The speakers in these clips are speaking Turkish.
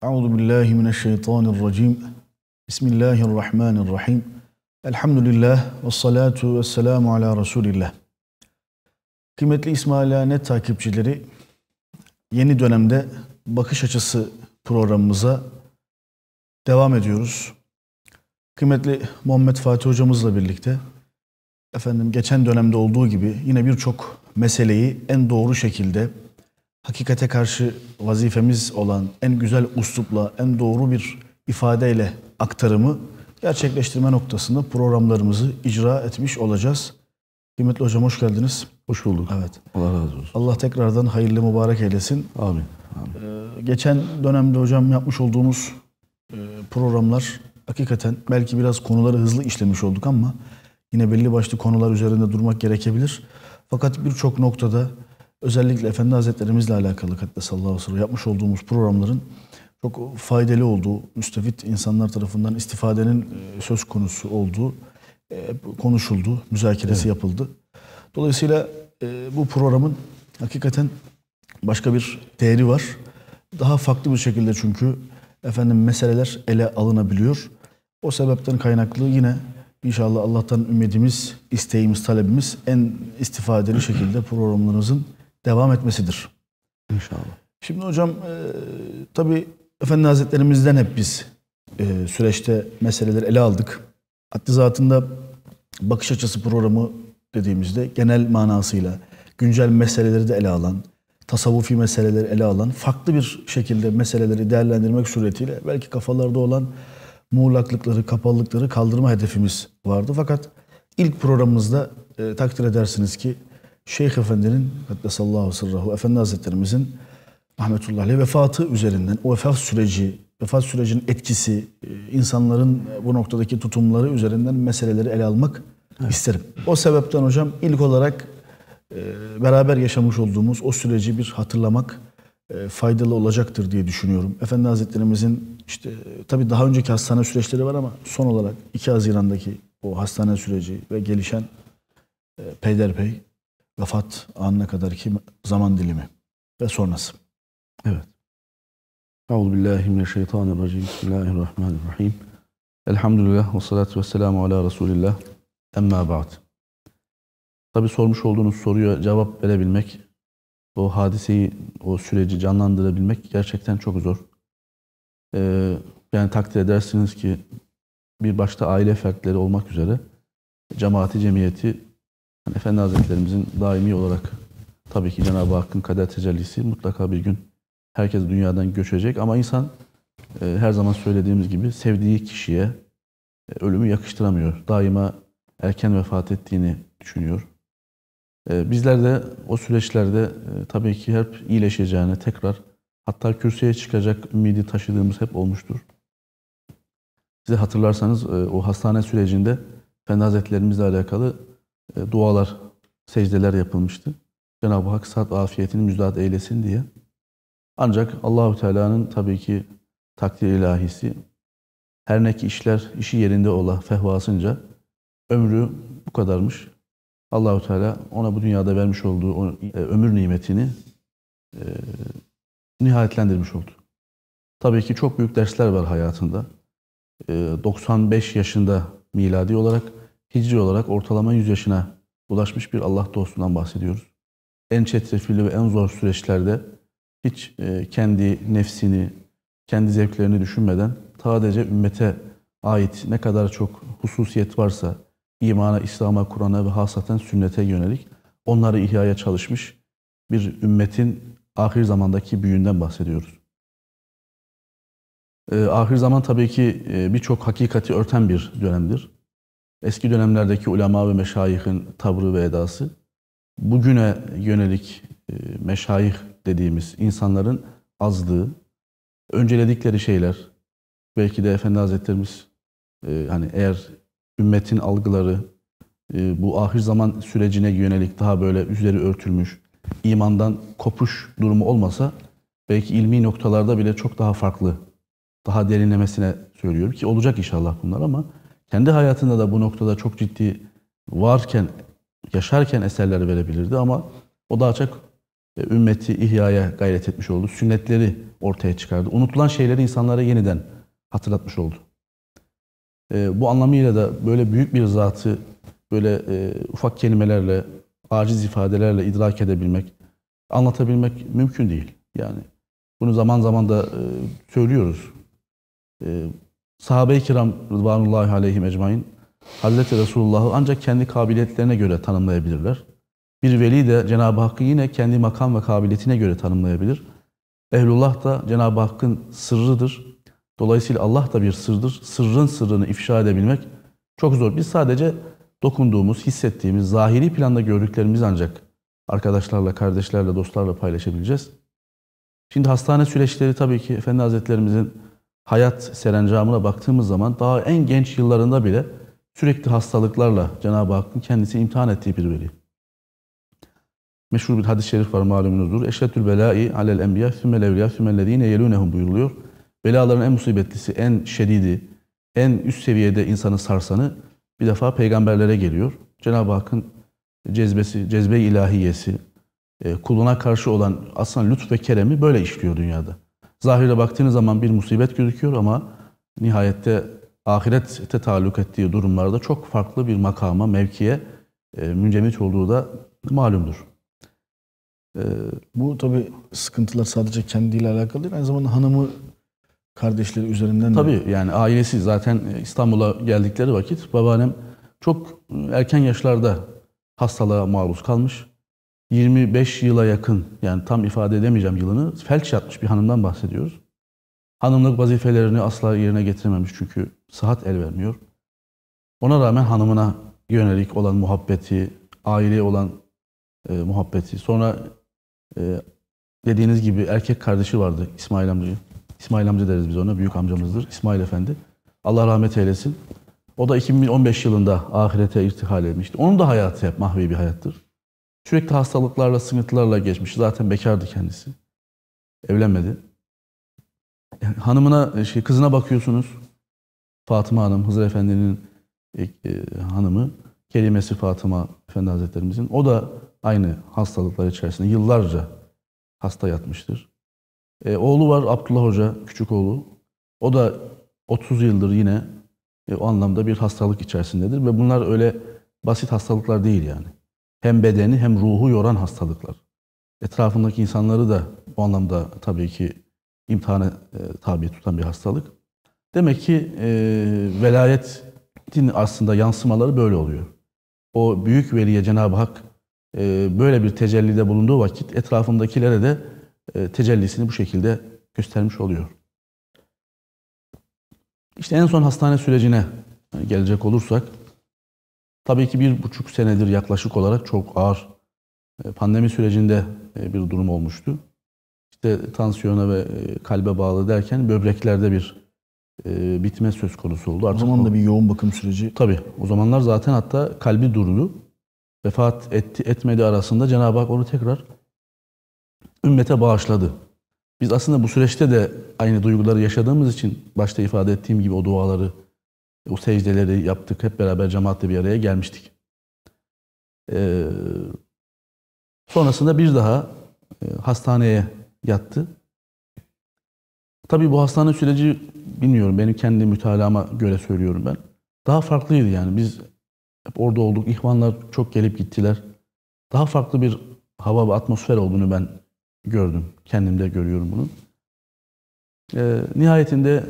Euzu billahi mineşşeytanirracim. Bismillahirrahmanirrahim. Elhamdülillah ve salatu ve selamu ala Resulillah. Kıymetli İsmaila.net takipçileri, yeni dönemde bakış açısı programımıza devam ediyoruz. Kıymetli Muhammed Fatih hocamızla birlikte geçen dönemde olduğu gibi yine birçok meseleyi en doğru şekilde hakikate karşı vazifemiz olan en güzel üslupla, en doğru bir ifadeyle aktarımı gerçekleştirme noktasında programlarımızı icra etmiş olacağız. Kıymetli hocam, hoş geldiniz. Hoş bulduk. Evet. Allah razı olsun. Allah tekrardan hayırlı mübarek eylesin. Amin. Geçen dönemde hocam yapmış olduğumuz programlar hakikaten belki biraz konuları hızlı işlemiş olduk ama yine belli başlı konular üzerinde durmak gerekebilir. Fakat birçok noktada özellikle Efendi Hazretlerimizle alakalı Kaddesallahu aleyhi ve sellem yapmış olduğumuz programların çok faydalı olduğu, müstefit insanlar tarafından istifadenin söz konusu olduğu konuşuldu, müzakeresi yapıldı. Dolayısıyla bu programın hakikaten başka bir değeri var. Daha farklı bir şekilde çünkü meseleler ele alınabiliyor. O sebepten kaynaklı yine inşallah Allah'tan ümidimiz, isteğimiz, talebimiz en istifadeli şekilde programlarımızın devam etmesidir. İnşallah. Şimdi hocam tabii Efendi Hazretlerimizden hep biz süreçte meseleleri ele aldık. Haddi zatında bakış açısı programı dediğimizde genel manasıyla güncel meseleleri de ele alan, tasavvufi meseleleri ele alan, farklı bir şekilde meseleleri değerlendirmek suretiyle belki kafalarda olan muğlaklıkları, kapalılıkları kaldırma hedefimiz vardı. Fakat ilk programımızda takdir edersiniz ki Şeyh Efendi'nin Kaddesallahu sırrahu, Efendi Hazretlerimizin rahmetullahi aleyh vefatı üzerinden, o vefat sürecinin etkisi, insanların bu noktadaki tutumları üzerinden meseleleri ele almak isterim. O sebepten hocam ilk olarak beraber yaşamış olduğumuz o süreci bir hatırlamak faydalı olacaktır diye düşünüyorum. Efendi Hazretlerimizin tabii daha önceki hastane süreçleri var ama son olarak 2 Haziran'daki o hastane süreci ve gelişen peyderpey vefat anına kadarki zaman dilimi ve sonrası. Evet. Euzubillahimineşşeytanirracim. Bismillahirrahmanirrahim. Elhamdülillah ve salatu ve selamu ala Resulillah. Emma ba'd. Tabi sormuş olduğunuz soruya cevap verebilmek, o hadiseyi, o süreci canlandırabilmek gerçekten çok zor. Yani takdir edersiniz ki bir başta aile fertleri olmak üzere cemaati, cemiyeti, Efendi Hazretlerimizin daimi olarak tabii ki Cenab-ı Hakk'ın kader tecellisi mutlaka bir gün herkes dünyadan göçecek ama insan her zaman söylediğimiz gibi sevdiği kişiye ölümü yakıştıramıyor. Daima erken vefat ettiğini düşünüyor. Bizler de o süreçlerde tabii ki hep iyileşeceğine tekrar hatta kürsüye çıkacak ümidi taşıdığımız hep olmuştur. Size hatırlarsanız o hastane sürecinde Efendi Hazretlerimizle alakalı dualar, secdeler yapılmıştı. Cenab-ı Hak sıhhat afiyetini müjdat eylesin diye. Ancak Allahu Teala'nın tabii ki takdir ilahisi her ne ki işi yerinde ola fehvasınca ömrü bu kadarmış. Allahu Teala ona bu dünyada vermiş olduğu o ömür nimetini nihayetlendirmiş oldu. Tabii ki çok büyük dersler var hayatında. 95 yaşında miladi olarak, hicri olarak ortalama 100 yaşına ulaşmış bir Allah dostundan bahsediyoruz. En çetrefilli ve en zor süreçlerde hiç kendi nefsini, kendi zevklerini düşünmeden sadece ümmete ait ne kadar çok hususiyet varsa imana, İslam'a, Kur'an'a ve hasaten sünnete yönelik onları ihyaya çalışmış bir ümmetin ahir zamandaki büyüğünden bahsediyoruz. Ahir zaman tabii ki birçok hakikati örten bir dönemdir. Eski dönemlerdeki ulema ve meşayihin tavrı ve edası, bugüne yönelik meşayih dediğimiz insanların azlığı, önceledikleri şeyler, belki de Efendi Hazretlerimiz eğer ümmetin algıları bu ahir zaman sürecine yönelik daha böyle üzeri örtülmüş, imandan kopuş durumu olmasa belki ilmi noktalarda bile çok daha farklı, daha derinlemesine söylüyorum ki olacak inşallah bunlar ama kendi hayatında da bu noktada çok ciddi varken, yaşarken eserler verebilirdi ama o daha çok ümmeti ihyaya gayret etmiş oldu. Sünnetleri ortaya çıkardı. Unutulan şeyleri insanlara yeniden hatırlatmış oldu. Bu anlamıyla da böyle büyük bir zatı böyle ufak kelimelerle, aciz ifadelerle idrak edebilmek, anlatabilmek mümkün değil. Yani bunu zaman zaman da söylüyoruz. Sahabe-i kiram rıdvanullahi aleyhim ecmaîn Hazreti Resulullah'ı ancak kendi kabiliyetlerine göre tanımlayabilirler. Bir veli de Cenab-ı Hakk'ı yine kendi makam ve kabiliyetine göre tanımlayabilir. Ehlullah da Cenab-ı Hakk'ın sırrıdır. Dolayısıyla Allah da bir sırdır. Sırrın sırrını ifşa edebilmek çok zor. Biz sadece dokunduğumuz, hissettiğimiz, zahiri planda gördüklerimizi ancak arkadaşlarla, kardeşlerle, dostlarla paylaşabileceğiz. Şimdi hastane süreçleri tabii ki Efendi Hazretlerimizin hayat serencamına baktığımız zaman daha en genç yıllarında bile sürekli hastalıklarla Cenab-ı Hakk'ın kendisini imtihan ettiği bir veli. Meşhur bir hadis-i şerif var malumunuzdur. Eşreddül belâi alel enbiya sümmel evliya sümmellezîne yelûnehum buyuruluyor. Belaların en musibetlisi, en şedidi, en üst seviyede insanı sarsanı bir defa peygamberlere geliyor. Cenab-ı Hakk'ın cezbesi, cezbe-i ilahiyesi, kuluna karşı olan aslında lütf ve keremi böyle işliyor dünyada. Zahire baktığınız zaman bir musibet gözüküyor ama nihayette ahirete taalluk ettiği durumlarda çok farklı bir makama, mevkiye müncemit olduğu da malumdur. Bu tabii sıkıntılar sadece kendiyle alakalı değil, aynı zamanda hanımı, kardeşleri üzerinden de. Tabii yani ailesi zaten İstanbul'a geldikleri vakit babaannem çok erken yaşlarda hastalığa maruz kalmış. 25 yıla yakın, yani tam ifade edemeyeceğim yılını, felç yatmış bir hanımdan bahsediyoruz. Hanımlık vazifelerini asla yerine getirememiş çünkü sıhhat el vermiyor. Ona rağmen hanımına yönelik olan muhabbeti, aileye olan muhabbeti, sonra dediğiniz gibi erkek kardeşi vardı İsmail amca. İsmail amca deriz biz ona, büyük amcamızdır İsmail Efendi. Allah rahmet eylesin. O da 2015 yılında ahirete irtihal etmişti. Onun da hayatı hep mahvi bir hayattır. Sürekli hastalıklarla, sıkıntılarla geçmiş. Zaten bekardı kendisi. Evlenmedi. Hanımına, kızına bakıyorsunuz. Fatıma Hanım, Hızır Efendi'nin hanımı. Kerimesi Fatıma Efendi Hazretlerimizin. O da aynı hastalıklar içerisinde yıllarca hasta yatmıştır. Oğlu var Abdullah Hoca, küçük oğlu. O da 30 yıldır yine o anlamda bir hastalık içerisindedir. Ve bunlar öyle basit hastalıklar değil yani. Hem bedeni hem ruhu yoran hastalıklar. Etrafındaki insanları da o anlamda tabii ki imtihana tabi tutan bir hastalık. Demek ki velayetin aslında yansımaları böyle oluyor. O büyük veliye Cenab-ı Hak böyle bir tecellide bulunduğu vakit etrafındakilere de tecellisini bu şekilde göstermiş oluyor. İşte en son hastane sürecine gelecek olursak, tabii ki 1,5 senedir yaklaşık olarak çok ağır pandemi sürecinde bir durum olmuştu. İşte tansiyona ve kalbe bağlı derken böbreklerde bir bitme söz konusu oldu. O zaman da bir yoğun bakım süreci. Tabii. O zamanlar zaten hatta kalbi durdu. Vefat etti etmedi arasında Cenab-ı Hak onu tekrar ümmete bağışladı. Biz aslında bu süreçte de aynı duyguları yaşadığımız için başta ifade ettiğim gibi o duaları, o secdeleri yaptık. Hep beraber cemaatle bir araya gelmiştik. Sonrasında bir daha hastaneye yattı. Tabii bu hastane süreci bilmiyorum. Benim kendi mütalaama göre söylüyorum ben. Daha farklıydı yani. Biz hep orada olduk. İhvanlar çok gelip gittiler. Daha farklı bir hava ve atmosfer olduğunu ben gördüm. Kendimde görüyorum bunu. Nihayetinde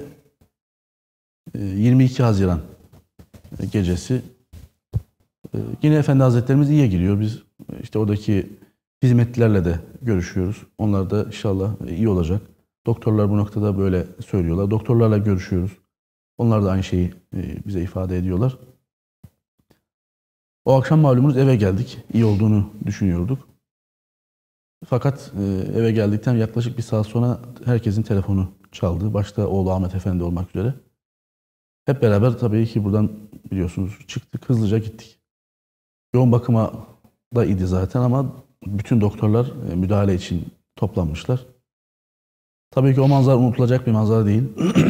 22 Haziran gecesi yine Efendi Hazretlerimiz iyiye gidiyor. Biz işte oradaki hizmetlilerle de görüşüyoruz. Onlar da inşallah iyi olacak. Doktorlar bu noktada böyle söylüyorlar. Doktorlarla görüşüyoruz. Onlar da aynı şeyi bize ifade ediyorlar. O akşam malumunuz eve geldik. İyi olduğunu düşünüyorduk. Fakat eve geldikten yaklaşık bir saat sonra herkesin telefonu çaldı. Başta oğlu Ahmet Efendi olmak üzere. Hep beraber tabii ki buradan biliyorsunuz çıktık, hızlıca gittik. Yoğun bakıma da idi zaten ama bütün doktorlar müdahale için toplanmışlar. Tabii ki o manzara unutulacak bir manzara değil.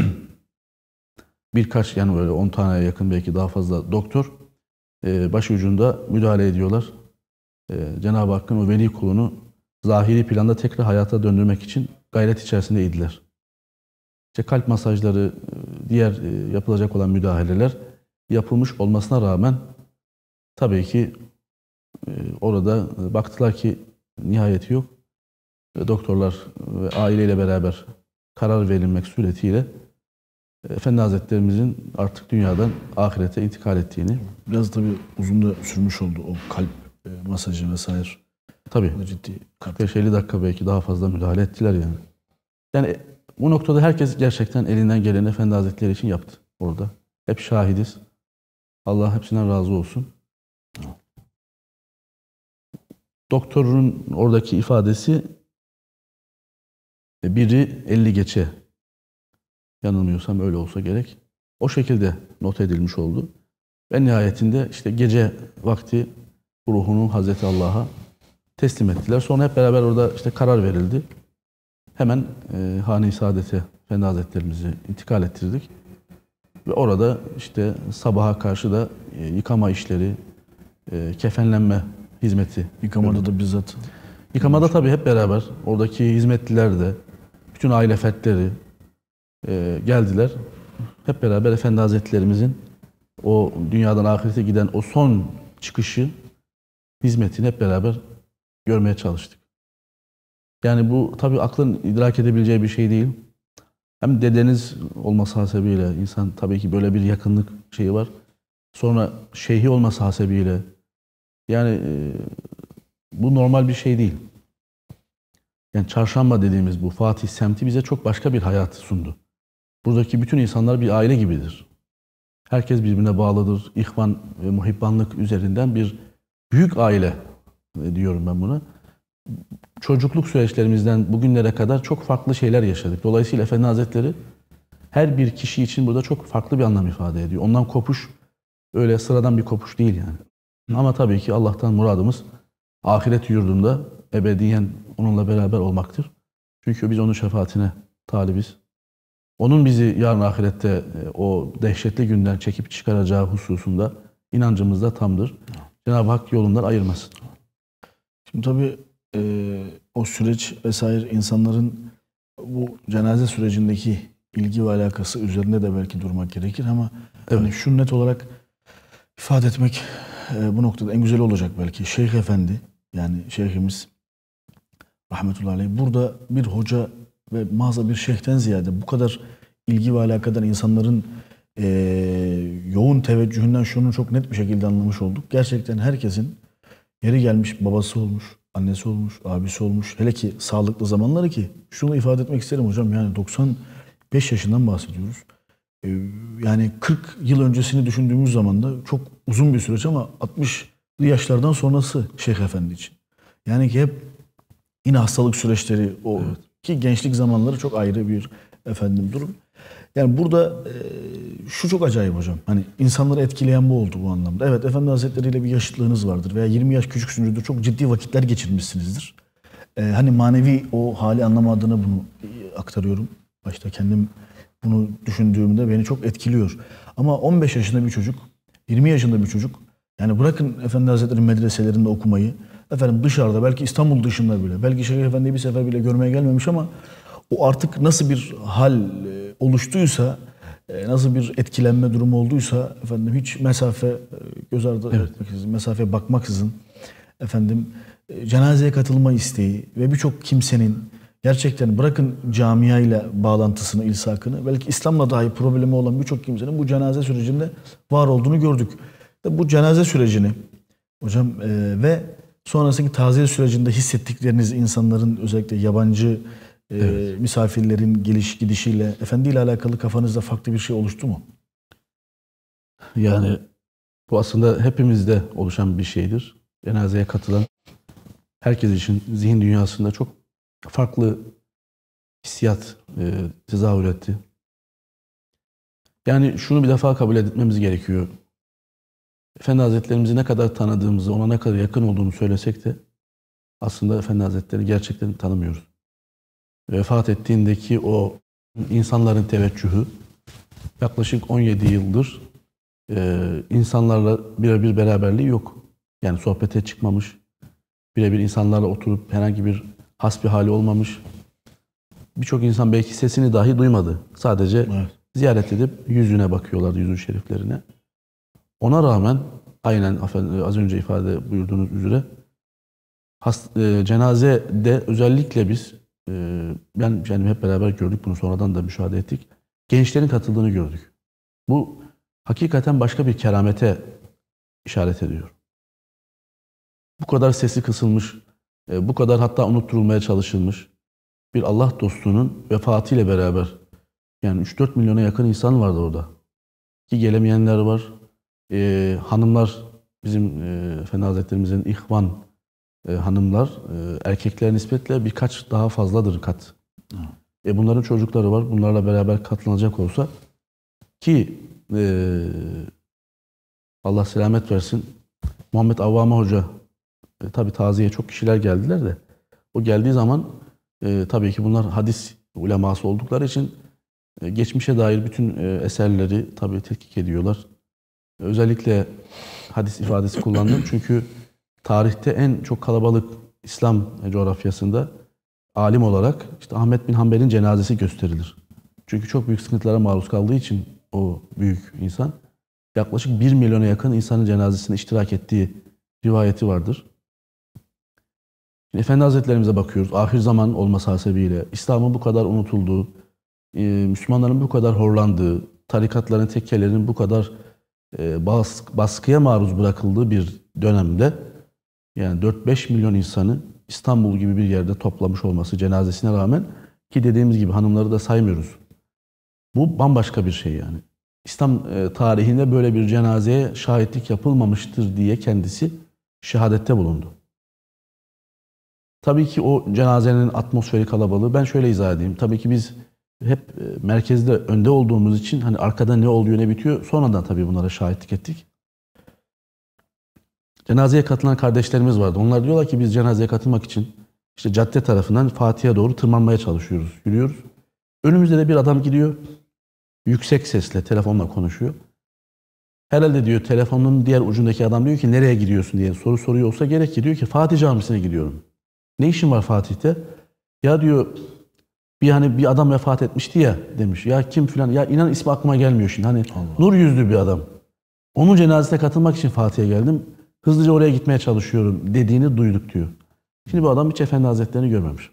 Birkaç yani böyle 10 taneye yakın belki daha fazla doktor başucunda müdahale ediyorlar. Cenab-ı Hakk'ın o veli kulunu zahiri planda tekrar hayata döndürmek için gayret içerisindeydiler. İşte kalp masajları, diğer yapılacak olan müdahaleler yapılmış olmasına rağmen tabii ki orada baktılar ki nihayeti yok. Doktorlar ve aileyle beraber karar verilmek suretiyle Efendi Hazretlerimizin artık dünyadan ahirete intikal ettiğini. Biraz tabii uzun da sürmüş oldu o kalp masajı vesaire. Tabii. Ciddi. 45-50 dakika belki daha fazla müdahale ettiler yani. Yani bu noktada herkes gerçekten elinden geleni Efendi Hazretleri için yaptı orada. Hep şahidiz. Allah hepsinden razı olsun. Doktorun oradaki ifadesi biri 50 geçe, yanılmıyorsam öyle olsa gerek. O şekilde not edilmiş oldu. Ve nihayetinde işte gece vakti ruhunu Hazreti Allah'a teslim ettiler. Sonra hep beraber orada işte karar verildi. Hemen Hane-i Saadet'e Efendi Hazretlerimizi intikal ettirdik. Ve orada işte sabaha karşı da yıkama işleri, kefenlenme hizmeti. Yıkamada da bizzat. Yıkamada tabii hep beraber oradaki hizmetliler de, bütün aile fertleri geldiler. Hep beraber Efendi Hazretlerimizin o dünyadan ahirete giden o son çıkışı, hizmetini hep beraber görmeye çalıştık. Yani bu tabii aklın idrak edebileceği bir şey değil. Hem dedeniz olması hasebiyle insan tabii ki böyle bir yakınlık şeyi var. Sonra şeyhi olması hasebiyle yani bu normal bir şey değil. Yani Çarşamba dediğimiz bu Fatih semti bize çok başka bir hayat sundu. Buradaki bütün insanlar bir aile gibidir. Herkes birbirine bağlıdır. İhvan ve muhibbanlık üzerinden bir büyük aile diyorum ben buna. Çocukluk süreçlerimizden bugünlere kadar çok farklı şeyler yaşadık. Dolayısıyla Efendi Hazretleri her bir kişi için burada çok farklı bir anlam ifade ediyor. Ondan kopuş öyle sıradan bir kopuş değil yani. Ama tabii ki Allah'tan muradımız ahiret yurdunda ebediyen onunla beraber olmaktır. Çünkü biz onun şefaatine talibiz. Onun bizi yarın ahirette o dehşetli günden çekip çıkaracağı hususunda inancımız da tamdır. Cenab-ı Hak yolundan ayırmasın. Şimdi tabii o süreç vesaire insanların bu cenaze sürecindeki ilgi ve alakası üzerinde de belki durmak gerekir ama evet. Hani şunu net olarak ifade etmek bu noktada en güzel olacak belki. Şeyh Efendi yani şeyhimiz rahmetullahi aleyh burada bir hoca ve mağaza bir şeyhten ziyade bu kadar ilgi ve alakadan insanların yoğun teveccühünden şunu çok net bir şekilde anlamış olduk. Gerçekten herkesin yeri gelmiş babası olmuş, annesi olmuş, abisi olmuş. Hele ki sağlıklı zamanları ki şunu ifade etmek isterim hocam yani 95 yaşından bahsediyoruz. Yani 40 yıl öncesini düşündüğümüz zaman da çok uzun bir süreç ama 60'lı yaşlardan sonrası Şeyh Efendi için. Yani ki hep yine hastalık süreçleri o evet. Ki gençlik zamanları çok ayrı bir durum. Yani burada şu çok acayip hocam. Hani insanları etkileyen bu oldu bu anlamda. Evet Efendi Hazretleri ile bir yaşıtlığınız vardır veya 20 yaş küçüksünüzdür. Çok ciddi vakitler geçirmişsinizdir. Hani manevi o hali anlama adına bunu aktarıyorum. Başta kendim bunu düşündüğümde beni çok etkiliyor. Ama 15 yaşında bir çocuk, 20 yaşında bir çocuk yani bırakın Efendi Hazretleri medreselerinde okumayı, dışarıda belki İstanbul dışında bile, belki Şeyh Efendi'yi bir sefer bile görmeye gelmemiş ama o artık nasıl bir hal oluştuysa, nasıl bir etkilenme durumu olduysa hiç mesafe göz ardı etmeksizin, mesafeye bakmaksızın cenazeye katılma isteği ve birçok kimsenin gerçekten bırakın camiayla bağlantısını, ilsakını, belki İslam'la dahi problemi olan birçok kimsenin bu cenaze sürecinde var olduğunu gördük. Bu cenaze sürecini hocam ve sonrasındaki taziye sürecinde hissettikleriniz insanların özellikle yabancı evet. Misafirlerin geliş gidişiyle Efendi ile alakalı kafanızda farklı bir şey oluştu mu? Yani bu aslında hepimizde oluşan bir şeydir. Cenazeye katılan herkes için zihin dünyasında çok farklı hissiyat tezahür etti. Yani şunu bir defa kabul etmemiz gerekiyor. Efendi Hazretlerimizi ne kadar tanıdığımızı, ona ne kadar yakın olduğunu söylesek de aslında Efendi Hazretleri gerçekten tanımıyoruz. Vefat ettiğindeki o insanların teveccühü yaklaşık 17 yıldır insanlarla birebir beraberliği yok. Yani sohbete çıkmamış, birebir insanlarla oturup herhangi bir hasbihali olmamış. Birçok insan belki sesini dahi duymadı. Sadece Evet. ziyaret edip yüzüne bakıyorlar, yüzü şeriflerine. Ona rağmen aynen az önce ifade buyurduğunuz üzere cenazede özellikle biz yani hep beraber gördük bunu, sonradan da müşahede ettik. Gençlerin katıldığını gördük. Bu hakikaten başka bir keramete işaret ediyor. Bu kadar sesi kısılmış, bu kadar hatta unutturulmaya çalışılmış bir Allah dostunun vefatıyla beraber, yani 3-4 milyona yakın insan vardı orada. Ki gelemeyenler var. Hanımlar, bizim Efendi Hazretlerimizin ihvan hanımlar, erkekler nispetle birkaç daha fazladır kat. Bunların çocukları var. Bunlarla beraber katılacak olsa ki Allah selamet versin, Muhammed Avvame Hoca, tabi taziyeye çok kişiler geldiler de o geldiği zaman tabii ki bunlar hadis uleması oldukları için geçmişe dair bütün eserleri tabii tetkik ediyorlar. Özellikle hadis ifadesi kullandım çünkü tarihte en çok kalabalık İslam coğrafyasında alim olarak işte Ahmet bin Hanbel'in cenazesi gösterilir. Çünkü çok büyük sıkıntılara maruz kaldığı için o büyük insan yaklaşık 1 milyona yakın insanın cenazesine iştirak ettiği rivayeti vardır. Şimdi Efendi Hazretlerimize bakıyoruz. Ahir zaman olması hasebiyle İslam'ın bu kadar unutulduğu, Müslümanların bu kadar horlandığı, tarikatların, tekkelerinin bu kadar baskıya maruz bırakıldığı bir dönemde yani 4-5 milyon insanı İstanbul gibi bir yerde toplamış olması cenazesine rağmen, ki dediğimiz gibi hanımları da saymıyoruz. Bu bambaşka bir şey yani. İslam tarihinde böyle bir cenazeye şahitlik yapılmamıştır diye kendisi şehadette bulundu. Tabii ki o cenazenin atmosferi kalabalığı, ben şöyle izah edeyim. Tabii ki biz hep merkezde, önde olduğumuz için hani arkada ne oluyor ne bitiyor sonradan tabii bunlara şahitlik ettik. Cenazeye katılan kardeşlerimiz vardı. Onlar diyorlar ki biz cenazeye katılmak için işte cadde tarafından Fatih'e doğru tırmanmaya çalışıyoruz, yürüyoruz. Önümüzde de bir adam gidiyor. Yüksek sesle telefonla konuşuyor. Herhalde diyor telefonun diğer ucundaki adam diyor ki nereye gidiyorsun diye soru soruyor olsa gerek ki, diyor ki Fatih Camisi'ne gidiyorum. Ne işin var Fatih'te? Ya diyor bir adam vefat etmişti ya demiş. Ya kim filan, ya inan ismi aklıma gelmiyor şimdi. Hani Allah. Nur yüzlü bir adam. Onun cenazesine katılmak için Fatih'e geldim. Hızlıca oraya gitmeye çalışıyorum dediğini duyduk diyor. Şimdi bu adam hiç Efendi Hazretleri'ni görmemiş.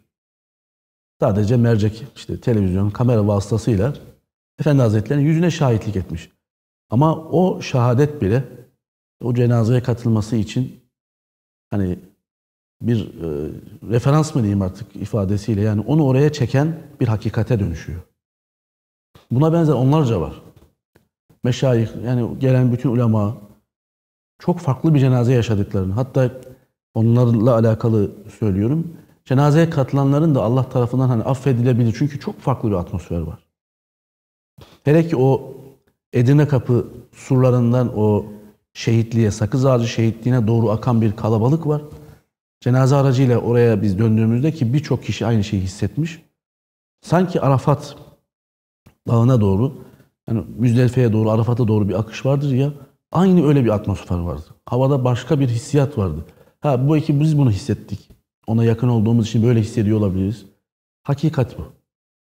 Sadece mercek, işte televizyon, kamera vasıtasıyla Efendi Hazretleri'nin yüzüne şahitlik etmiş. Ama o şehadet bile o cenazeye katılması için hani bir referans mı diyeyim artık ifadesiyle, yani onu oraya çeken bir hakikate dönüşüyor. Buna benzer onlarca var. Meşayih, yani gelen bütün ulema çok farklı bir cenaze yaşadıklarını, hatta onlarla alakalı söylüyorum, cenazeye katılanların da Allah tarafından hani affedilebilir çünkü çok farklı bir atmosfer var. Hele ki o Edirne Kapı surlarından o şehitliğe, Sakız Ağacı şehitliğine doğru akan bir kalabalık var. Cenaze aracıyla oraya biz döndüğümüzde ki birçok kişi aynı şeyi hissetmiş. Sanki Arafat Dağı'na doğru, yani Müzdelife'ye doğru, Arafat'a doğru bir akış vardır ya, aynı öyle bir atmosfer vardı. Havada başka bir hissiyat vardı. Bu belki biz bunu hissettik. Ona yakın olduğumuz için böyle hissediyor olabiliriz. Hakikat bu.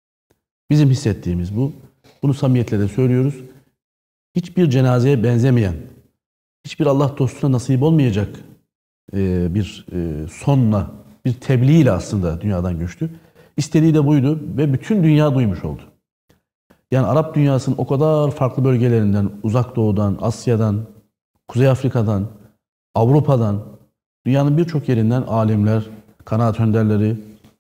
Bizim hissettiğimiz bu. Bunu samimiyetle de söylüyoruz. Hiçbir cenazeye benzemeyen, hiçbir Allah dostuna nasip olmayacak bir sonla, bir tebliğ ile aslında dünyadan göçtü. İstediği de buydu ve bütün dünya duymuş oldu. Yani Arap dünyasının o kadar farklı bölgelerinden, Uzak Doğu'dan, Asya'dan, Kuzey Afrika'dan, Avrupa'dan, dünyanın birçok yerinden alimler, kanaat önderleri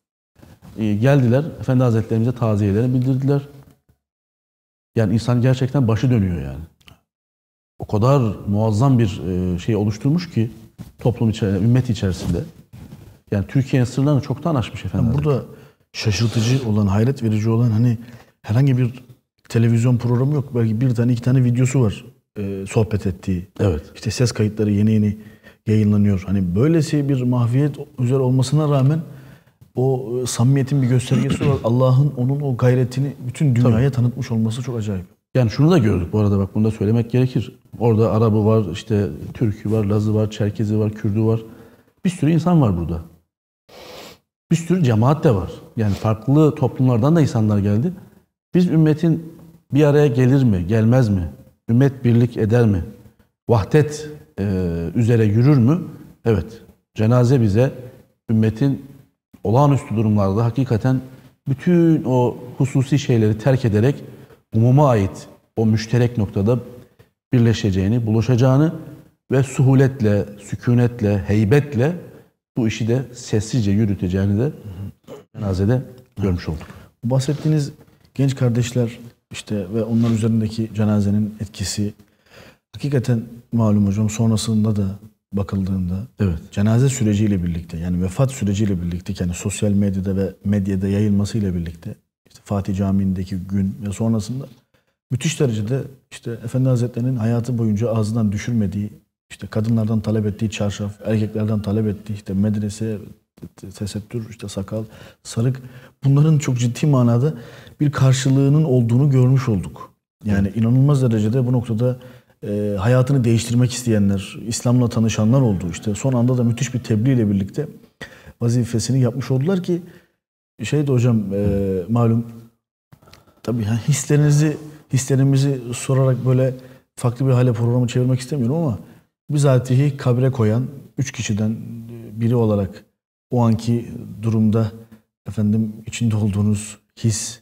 geldiler. Efendi Hazretlerimize taziyelerini bildirdiler. Yani insan gerçekten başı dönüyor yani. O kadar muazzam bir şey oluşturmuş ki toplum içerisinde, ümmet içerisinde. Yani Türkiye'nin sınırlarını çoktan aşmış efendim. Yani burada şaşırtıcı olan, hayret verici olan hani herhangi bir televizyon programı yok. Belki bir tane, iki tane videosu var sohbet ettiği. Evet. İşte ses kayıtları yeni yayınlanıyor. Hani böylesi bir mahfiyet üzere olmasına rağmen o samimiyetin bir göstergesi var. Allah'ın onun o gayretini bütün dünyaya tanıtmış olması çok acayip. Yani şunu da gördük bu arada, bak bunu da söylemek gerekir. Orada Arabı var, işte Türk'ü var, Lazı var, Çerkezi var, Kürdü var. Bir sürü insan var burada. Bir sürü cemaat de var. Yani farklı toplumlardan da insanlar geldi. Biz ümmetin bir araya gelir mi, gelmez mi? Ümmet birlik eder mi? Vahdet üzere yürür mü? Evet. Cenaze bize ümmetin olağanüstü durumlarda hakikaten bütün o hususi şeyleri terk ederek umuma ait o müşterek noktada birleşeceğini, buluşacağını ve suhuletle, sükunetle, heybetle bu işi de sessizce yürüteceğini de cenazede görmüş olduk. Bahsettiğiniz genç kardeşler işte ve onlar üzerindeki cenazenin etkisi hakikaten malum hocam, sonrasında da bakıldığında Evet. cenaze süreciyle birlikte, yani vefat süreciyle birlikte, yani sosyal medyada ve medyada yayılmasıyla birlikte işte Fatih Camii'ndeki gün ve sonrasında müthiş derecede işte Efendi Hazretleri'nin hayatı boyunca ağzından düşürmediği, işte kadınlardan talep ettiği çarşaf, erkeklerden talep ettiği işte medrese, tesettür, işte sakal, sarık, bunların çok ciddi manada bir karşılığının olduğunu görmüş olduk. Yani inanılmaz derecede bu noktada hayatını değiştirmek isteyenler, İslam'la tanışanlar oldu. İşte son anda da müthiş bir tebliğ ile birlikte vazifesini yapmış oldular ki şey de hocam malum tabii hislerimizi sorarak böyle farklı bir hale programı çevirmek istemiyorum ama bizatihi kabre koyan 3 kişiden biri olarak o anki durumda efendim içinde olduğunuz his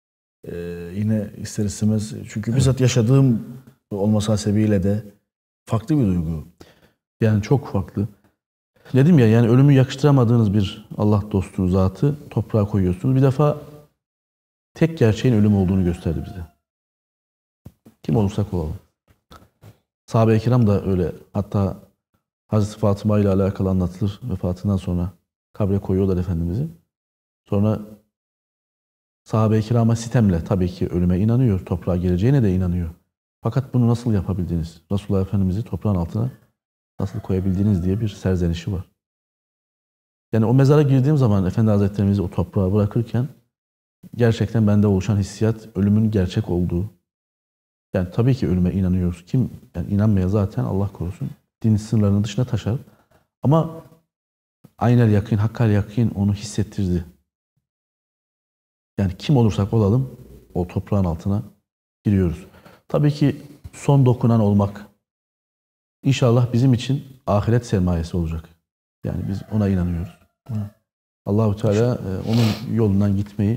yine ister istemez, çünkü bizzat yaşadığım olması hasebiyle de farklı bir duygu. Yani çok farklı. Dedim ya, yani ölümü yakıştıramadığınız bir Allah dostu zatı toprağa koyuyorsunuz. Bir defa tek gerçeğin ölüm olduğunu gösterdi bize. Kim olursak olalım. Sahabe-i kiram da öyle. Hatta Hazreti Fatıma ile alakalı anlatılır. Vefatından sonra kabre koyuyorlar Efendimiz'i. Sonra sahabe-i kirama sitemle tabii ki ölüme inanıyor. Toprağa geleceğine de inanıyor. Fakat bunu nasıl yapabildiniz? Resulullah Efendimiz'i toprağın altına nasıl koyabildiniz diye bir serzenişi var. Yani o mezara girdiğim zaman Efendi Hazretlerimizi o toprağa bırakırken gerçekten bende oluşan hissiyat ölümün gerçek olduğu. Yani tabii ki ölüme inanıyoruz. Kim yani inanmaya zaten Allah korusun din sınırlarının dışına taşar. Ama aynel yakîn, hakkal yakîn onu hissettirdi. Yani kim olursak olalım o toprağın altına giriyoruz. Tabii ki son dokunan olmak İnşallah bizim için ahiret sermayesi olacak. Yani biz ona inanıyoruz. Allahu Teala onun yolundan gitmeyi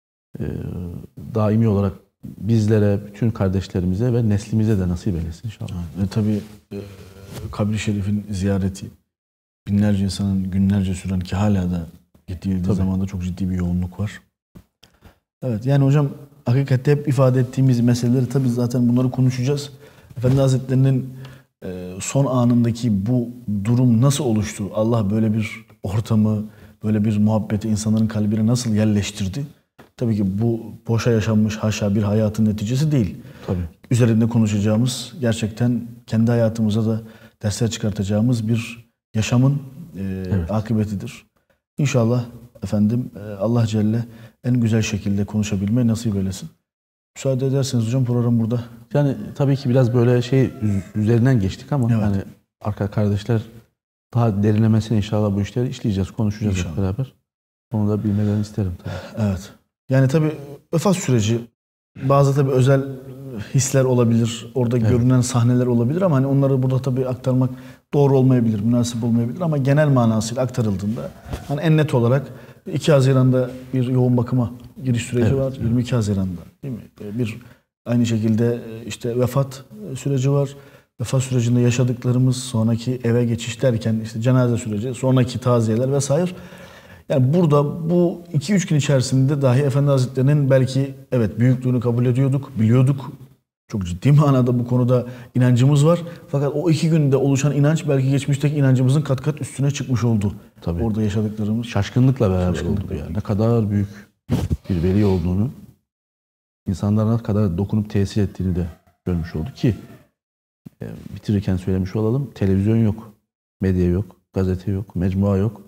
daimi olarak bizlere, bütün kardeşlerimize ve neslimize de nasip eylesin inşallah. Ve tabii kabri şerifin ziyareti binlerce insanın günlerce süren, ki hala da gittiği zamanda çok ciddi bir yoğunluk var. Evet, yani hocam hakikaten hep ifade ettiğimiz meseleleri tabii zaten bunları konuşacağız. Efendi Hazretleri'nin son anındaki bu durum nasıl oluştu? Allah böyle bir ortamı, böyle bir muhabbeti insanların kalbine nasıl yerleştirdi? Tabii ki bu boşa yaşanmış haşa bir hayatın neticesi değil. Tabii. Üzerinde konuşacağımız, gerçekten kendi hayatımıza da dersler çıkartacağımız bir yaşamın akıbetidir. İnşallah efendim Allah Celle en güzel şekilde konuşabilmeyi nasip eylesin. Müsaade ederseniz hocam program burada. Yani tabii ki biraz böyle üzerinden geçtik ama evet. hani arka kardeşler daha derinlemesine inşallah bu işleri işleyeceğiz, konuşacağız hep beraber. Onu da bilmelerini isterim tabii. Evet. Yani tabii vefat süreci bazı tabii özel hisler olabilir. Orada görünen sahneler olabilir ama hani onları burada tabii aktarmak doğru olmayabilir, münasip olmayabilir ama genel manasıyla aktarıldığında hani en net olarak 2 Haziran'da bir yoğun bakıma giriş süreci var. 22 Haziran'da değil mi? Bir aynı şekilde işte vefat süreci var. Vefat sürecinde yaşadıklarımız, sonraki eve geçiş derken işte cenaze süreci, sonraki taziyeler vesaire. Yani burada bu 2-3 gün içerisinde dahi Efendi Hazretleri'nin belki evet büyüklüğünü kabul ediyorduk, biliyorduk. Çok ciddi manada bu konuda inancımız var. Fakat o 2 günde oluşan inanç belki geçmişteki inancımızın kat kat üstüne çıkmış oldu. Tabii. Orada yaşadıklarımız. Şaşkınlıkla beraber oldu bu yani. Ne kadar büyük bir veli olduğunu, insanlara ne kadar dokunup tesir ettiğini de görmüş olduk ki bitirirken söylemiş olalım. Televizyon yok, medya yok, gazete yok, mecmua yok.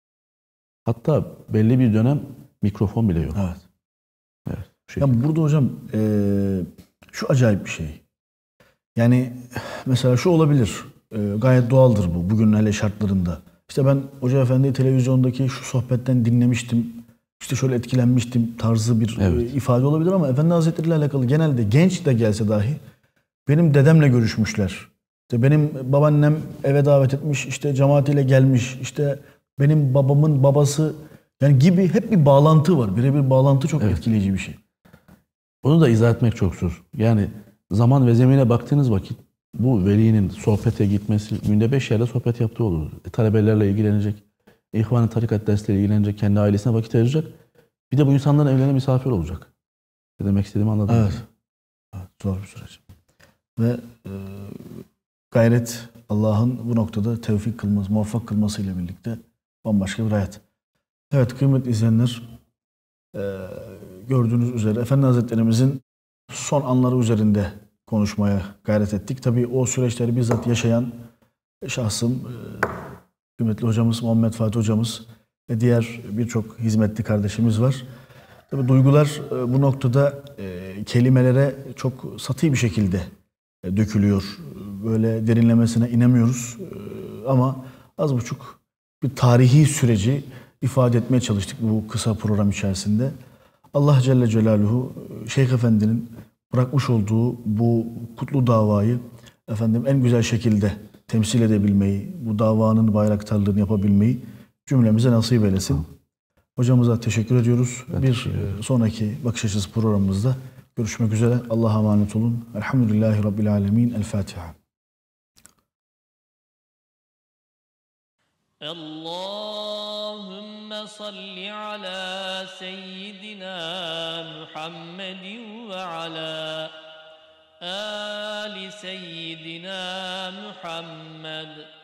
Hatta belli bir dönem mikrofon bile yok. Evet. Evet. Ya burada hocam şu acayip bir şey. Yani mesela şu olabilir. Gayet doğaldır bu. Bugün hele şartlarında. İşte ben Hoca Efendi'yi televizyondaki şu sohbetten dinlemiştim, işte şöyle etkilenmiştim tarzı bir ifade olabilir ama Efendi Hazretleri ile alakalı genelde genç de gelse dahi benim dedemle görüşmüşler. İşte benim babaannem eve davet etmiş, işte cemaatiyle gelmiş, işte benim babamın babası yani gibi hep bir bağlantı var. Birebir bağlantı çok etkileyici bir şey. Onu da izah etmek çok zor. Yani zaman ve zemine baktığınız vakit bu velinin sohbete gitmesi, günde 5 yerde sohbet yaptığı olur. Talebelerle ilgilenecek, İhvan-ı Tarikat dersleriyle ilgilenecek, kendi ailesine vakit ayıracak. Bir de bu insanların evlerine misafir olacak. Ne demek istediğimi anladın mı? Evet, zor bir süreç. Ve gayret Allah'ın bu noktada tevfik kılması, muvaffak kılmasıyla birlikte bambaşka bir hayat. Evet kıymetli izleyenler, gördüğünüz üzere Efendi Hazretlerimizin son anları üzerinde konuşmaya gayret ettik. Tabii o süreçleri bizzat yaşayan şahsım, kıymetli hocamız Muhammed Fatih hocamız ve diğer birçok hizmetli kardeşimiz var. Tabii duygular bu noktada kelimelere çok sati bir şekilde dökülüyor. Böyle derinlemesine inemiyoruz. Ama az buçuk bir tarihi süreci ifade etmeye çalıştık bu kısa program içerisinde. Allah Celle Celaluhu Şeyh Efendi'nin bırakmış olduğu bu kutlu davayı en güzel şekilde temsil edebilmeyi, bu davanın bayraktarlığını yapabilmeyi cümlemize nasip eylesin. Hocamıza teşekkür ediyoruz. Bir sonraki Bakış Açısı programımızda görüşmek üzere. Allah'a emanet olun. Elhamdülillahi Rabbil Alemin. El Fatiha. Allahümme salli ala seyyidina Muhammedin ve ala ali seyyidina Muhammed.